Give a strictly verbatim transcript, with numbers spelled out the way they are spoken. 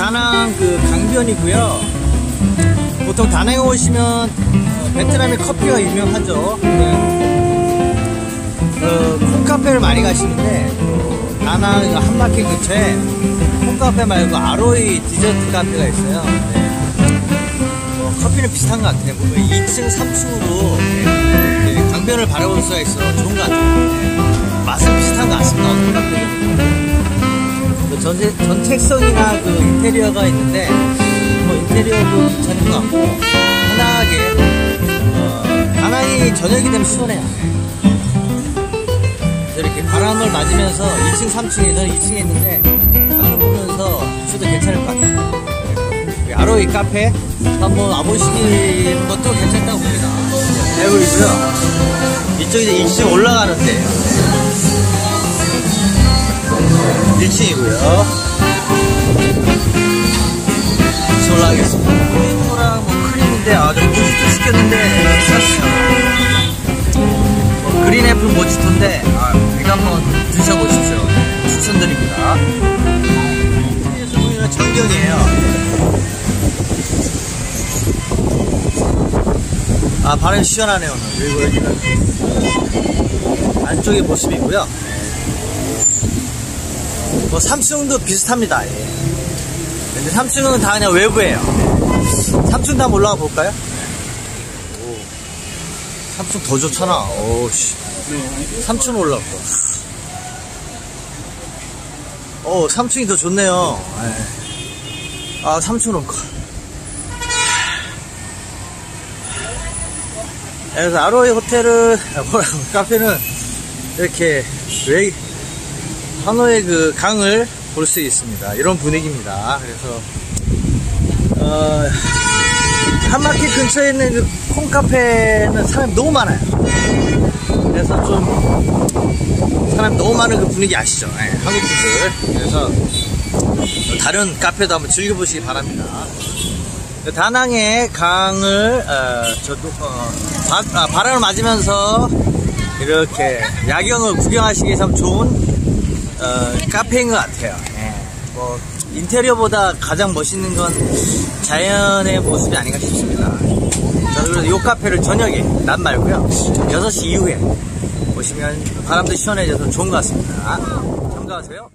다낭 그 강변이고요. 보통 다낭에 오시면 어, 베트남의 커피가 유명하죠. 네. 그 콩카페를 많이 가시는데 어, 다낭 한마켓 근처에 콩카페 말고 아로이 디저트 카페가 있어요. 네. 어, 커피는 비슷한 것 같아요. 이 층, 삼 층으로 네, 강변을 바라볼 수가 있어 좋은 것 같아요. 네. 맛은 비슷한 것 같습니다. 어떤 카페도. 그 전세, 전책성이나 그 인테리어가 있는데 뭐 인테리어도 괜찮은 것 같고 편하게 어, 다낭이 저녁이 되면 시원해요. 이렇게 바람을 맞으면서 이 층, 삼 층에 저는 이 층에 있는데 바람 보면서 쉬어도 괜찮을 것 같아요. 아로이 카페 한번 와보시는 것도 괜찮다고 봅니다. 해보이고요. 이쪽이 이제 이 층 올라가는데 일 층이고요. 이 층 올라가겠습니다. 크림이랑 뭐 크림인데 아, 좀 모지토 시켰는데 샀어요. 뭐 그린 애플 모지토인데 아, 이거 한번 드셔보십시오. 추천드립니다. 뒤에서 보이는 전경이에요. 아, 바람이 시원하네요 오늘. 그리고 여기는 안쪽의 모습이고요. 뭐 삼 층도 비슷합니다. 예. 근데 삼 층은 다 그냥 외부예요. 삼 층도 한번 올라가 볼까요? 오. 삼 층 더 좋잖아. 오씨. 삼 층 올라가. 오, 삼 층이 더 좋네요. 예. 아, 삼 층으로 올까. 그래서 아로이 호텔은, 뭐라고, 카페는 이렇게 외, 하노이의 그 강을 볼 수 있습니다. 이런 분위기입니다. 그래서, 어, 한마켓 근처에 있는 그 콩카페는 사람이 너무 많아요. 그래서 좀, 사람이 너무 많은 그 분위기 아시죠? 네, 한국 분들. 그래서, 다른 카페도 한번 즐겨보시기 바랍니다. 다낭의 강을 어, 저도, 어, 바, 아, 바람을 맞으면서 이렇게 야경을 구경하시기 참 좋은 어, 카페인 것 같아요. 예. 뭐 인테리어보다 가장 멋있는 건 자연의 모습이 아닌가 싶습니다. 저는 그래서 이 카페를 저녁에, 낮 말고요, 여섯 시 이후에 보시면 바람도 시원해져서 좋은 것 같습니다. 참가하세요.